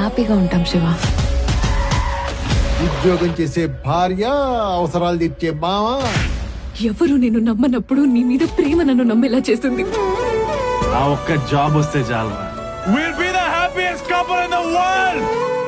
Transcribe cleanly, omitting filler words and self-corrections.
హ్యాపీగా ఉంటాం శివ. ఉద్యోగం చేసే భార్య, అవసరాలు తీర్చే మామ. ఎవరు నేను నమ్మనప్పుడు నీ మీద ప్రేమ నన్ను నమ్మేలా చేస్తుంది. ఆ ఒక్క జాబ్ వస్తే చాలు. We'll be the happiest couple in the world.